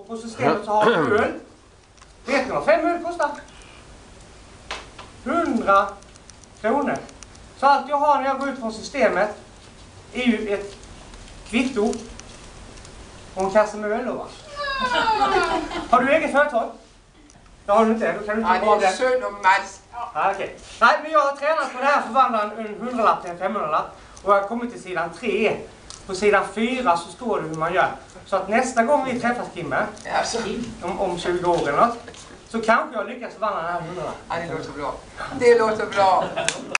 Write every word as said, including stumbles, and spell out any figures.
på systemet så har du öl. Vet ni vad fem öl kostar? hundra kronor. Så allt jag har när jag går ut från systemet är ju ett kvitto och en kasse med öl då, va? Har du eget företag? Det har du inte, då kan du inte ja, bara det. Ja, det är synd om Mats. Ja, okej. Nej, men jag har tränat på det här förvandla en hundralapp till en femhundralapp. Och jag har kommit till sidan tre. På sidan fyra så står det hur man gör. Så att nästa gång vi träffas, Kimmer, Alltså. om, om tjugo år eller något, så kanske jag lyckas förvandla den här hundralappen. Ja, det låter bra. Det låter bra.